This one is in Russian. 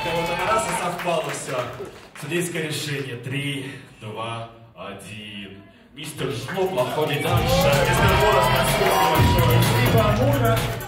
кого-то на раз и совпало все. Судейское решение. 3, 2, 1. Мистер Жлоб находит дальше. Мистер Борос, спасибо большое. Спасибо, Амура.